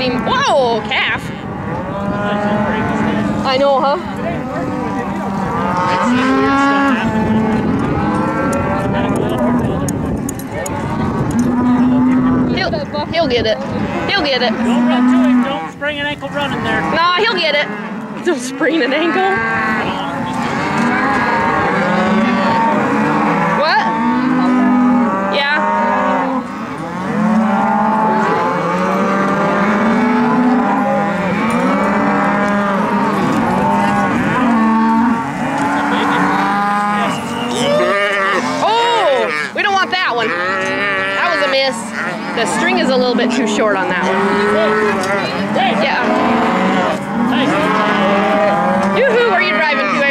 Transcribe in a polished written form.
same. Whoa, calf. I know, huh? He'll get it. He'll get it. Don't run to him. Don't spring an ankle running there. Nah, he'll get it. Don't sprain an ankle. What? Yeah. Oh, we don't want that one. That was a miss. The string is a little bit too short on that one. Yeah. Yoo-hoo, where are you driving to?